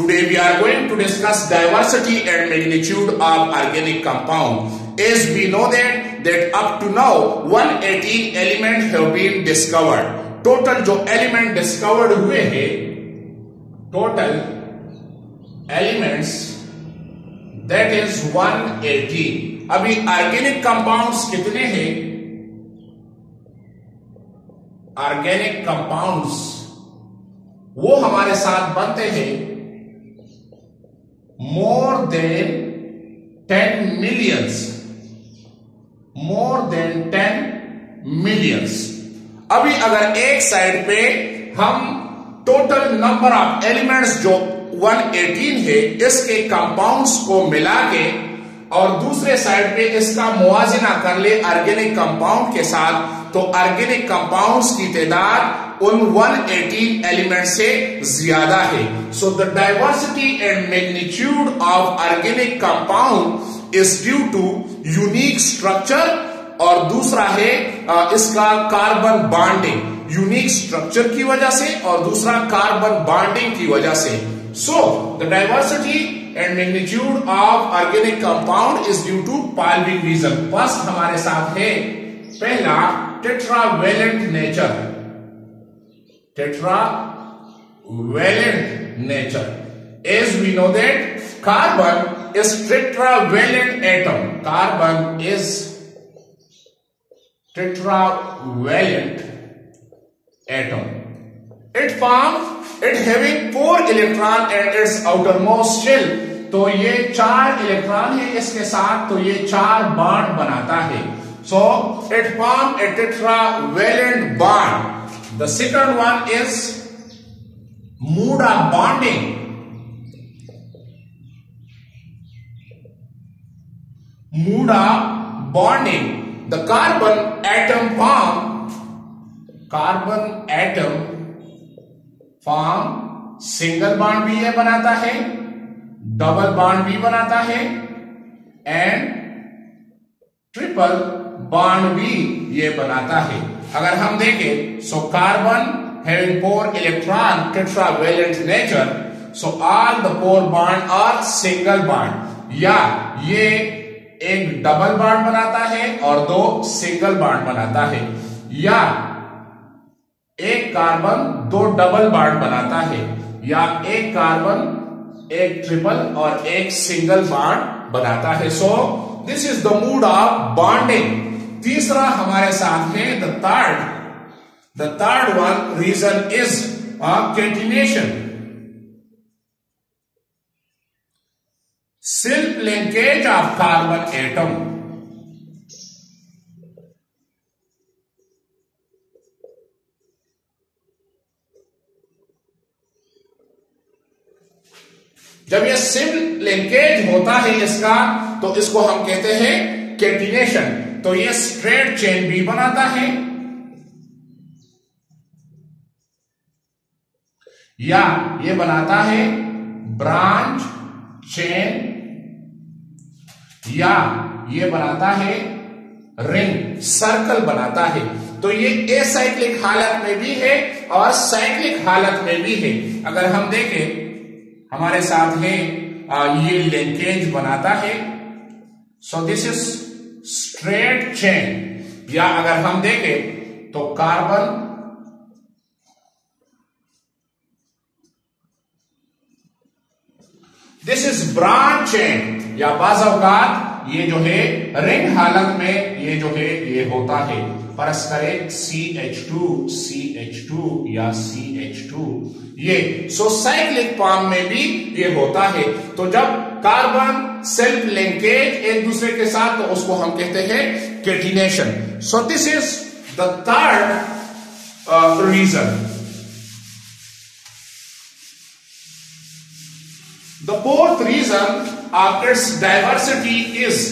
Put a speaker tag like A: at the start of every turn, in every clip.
A: Today we are going to discuss diversity and magnitude of organic compound. As we know that up to now 118 element have been discovered. Total जो element discovered हुए हैं, total elements that is 118. अभी organic compounds कितने हैं? Organic compounds वो हमारे साथ बनते हैं more than 10 millions, more than 10 millions. अभी अगर एक साइड पे हम टोटल नंबर ऑफ एलिमेंट्स जो 118 है इसके कंपाउंड्स को मिला के और दूसरे साइड पे इसका मुआजिना कर ले ऑर्गेनिक कंपाउंड के साथ, तो ऑर्गेनिक कंपाउंड्स की तादाद उन 118 एलिमेंट से ज्यादा है. So the diversity and magnitude of organic compound is due to unique structure और दूसरा है इसका कार्बन बॉन्डिंग, यूनिक स्ट्रक्चर की वजह से और दूसरा कार्बन बॉन्डिंग की वजह से. So the diversity and magnitude of organic compound is due to following reason. First हमारे साथ है पहला tetravalent nature, tetravalent nature. As we know that carbon is tetravalent atom. Carbon is tetravalent atom. It having 4 electron at its outermost shell. तो ये 4 electron है इसके साथ, तो ये 4 बॉन्ड बनाता है. So it form a tetravalent bond. The second one is mode of bonding. Mode of bonding. The carbon atom form single bond भी ये बनाता है, डबल बॉन्ड भी बनाता है एंड ट्रिपल बॉन्ड भी ये बनाता है. अगर हम देखें so carbon having 4 electron tetravalent nature, so all the 4 bond are single bond, या ये एक डबल बॉन्ड बनाता है और 2 सिंगल बॉन्ड बनाता है, या एक कार्बन 2 डबल बॉन्ड बनाता है, या एक कार्बन एक ट्रिपल और एक सिंगल बॉन्ड बनाता है. So this is the mode of bonding. तीसरा हमारे साथ में the third one reason is catenation. Self linkage of carbon atom. जब ये सेल्फ लिंकेज होता है इसका, तो इसको हम कहते हैं catenation. तो ये स्ट्रेट चेन भी बनाता है या ये बनाता है ब्रांच चेन, या ये बनाता है रिंग, सर्कल बनाता है. तो ये एसाइक्लिक हालत में भी है और साइक्लिक हालत में भी है. अगर हम देखें हमारे साथ है ये लिंकेज बनाता है, so this is straight chain. या अगर हम देखें तो carbon this is branch chain, या बाज़ औक़ात ये जो है रिंग हालत में ये जो है ये होता है. फर्ज करें CH2 या CH2 ये. सो साइक्लिक फॉर्म में भी ये होता है. तो जब कार्बन सेल्फ लिंकेज एक दूसरे के साथ, तो उसको हम कहते हैं catenation. So this is the third reason. The fourth reason of its diversity is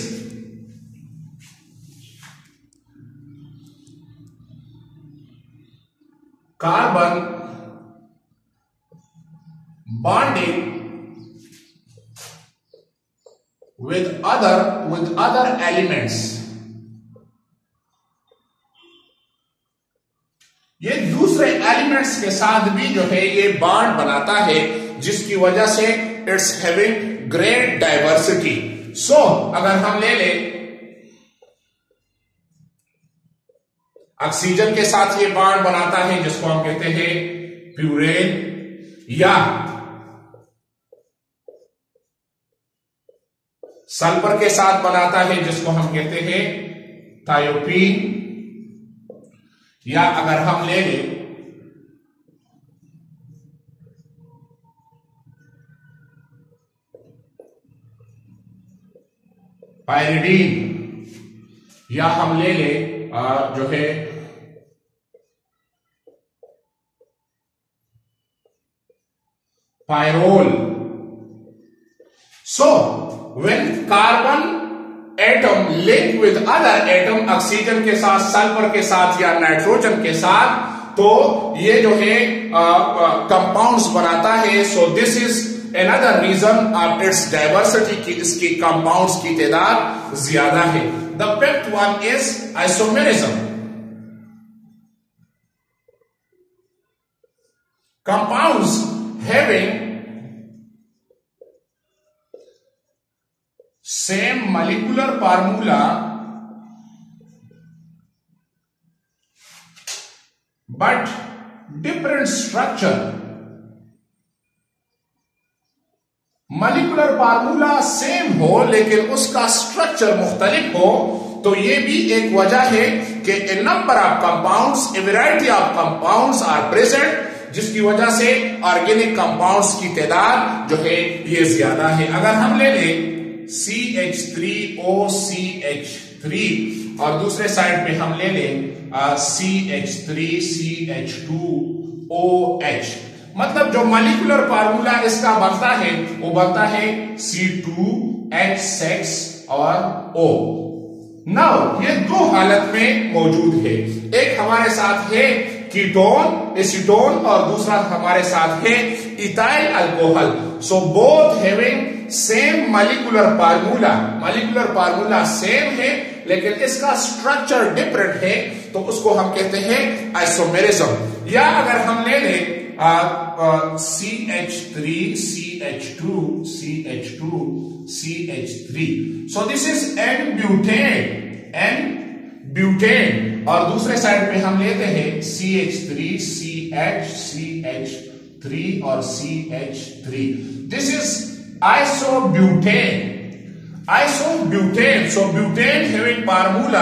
A: carbon bonding with other elements. ये दूसरे एलिमेंट्स एलिमेंट्स के साथ भी जो है ये बॉन्ड बनाता है, जिसकी वजह से it's having great diversity. So अगर हम ले लें ऑक्सीजन के साथ ये बॉन्ड बनाता है जिसको हम कहते हैं प्यूरेन, या सल्फर के साथ बनाता है जिसको हम कहते हैं थायोपीन, या अगर हम ले लें पायरिडीन, या हम ले लें जो है pyrrole. So when carbon atom link with other atom, oxygen के साथ, सल्फर के साथ या नाइट्रोजन के साथ, तो ये जो है कंपाउंड्स बनाता है। So this is another reason of its diversity की इसकी कंपाउंड्स की तादाद ज्यादा है। The fifth one is isomerism. Compounds having same molecular formula but different structure, molecular formula same हो लेकिन उसका स्ट्रक्चर मुख्तलिफ हो, तो ये भी एक वजह है कि a number of compounds, a variety of compounds are present, जिसकी वजह से ऑर्गेनिक कंपाउंड्स की तादाद जो है ये ज्यादा है। अगर हम ले लें CH3OCH3 और दूसरे साइड पे हम ले लें CH3CH2OH, मतलब जो मॉलिक्यूलर फार्मूला इसका बनता है वो बनता है C2H6 और O। नाउ ये दो हालत में मौजूद है, एक हमारे साथ है कीटोन, एसीटोन, और दूसरा हमारे साथ है ethyl alcohol. So both having same molecular formula same है लेकिन इसका स्ट्रक्चर डिफरेंट है, तो उसको हम कहते हैं आइसोमेरिज्म। या अगर हम ले लें CH3CH2CH2CH3, so this is N-butane, और दूसरे साइड पे हम लेते हैं CH3CH3 और CH3, this is isobutane। So butane having formula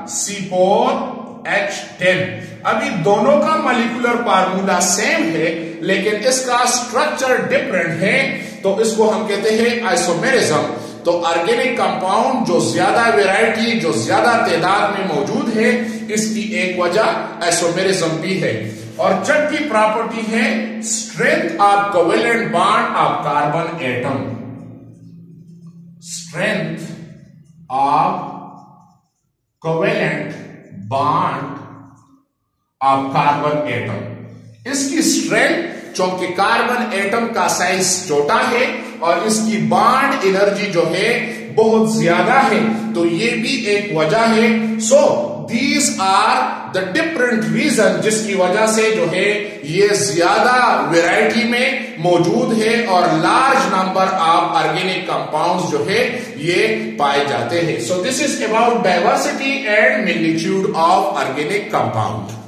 A: C4H10। अभी दोनों का मॉलिक्यूलर फार्मूला सेम है लेकिन इसका स्ट्रक्चर डिफरेंट है, तो इसको हम कहते हैं आइसोमेरिज्म। तो ऑर्गेनिक कंपाउंड जो ज्यादा वैरायटी, जो ज्यादा तादाद में मौजूद है, इसकी एक वजह आइसोमेरिज्म भी है। और छठी प्रॉपर्टी है strength of covalent bond of carbon atom. Strength of covalent bond of carbon atom, इसकी स्ट्रेंथ, चूंकि कार्बन एटम का साइज छोटा है और इसकी बॉन्ड एनर्जी जो है बहुत ज्यादा है, तो ये भी एक वजह है। So these are the different reason जिसकी वजह से जो है ये ज्यादा वैरायटी में मौजूद है और large number of organic compounds जो है ये पाए जाते हैं। So this is about diversity and magnitude of organic compound.